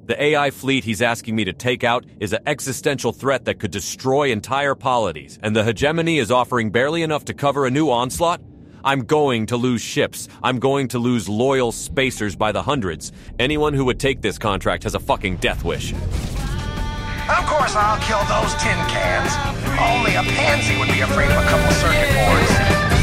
The AI fleet he's asking me to take out is an existential threat that could destroy entire polities, and the Hegemony is offering barely enough to cover a new onslaught? I'm going to lose ships. I'm going to lose loyal spacers by the hundreds. Anyone who would take this contract has a fucking death wish. Of course I'll kill those tin cans. Only a pansy would be afraid of a couple circuit boards.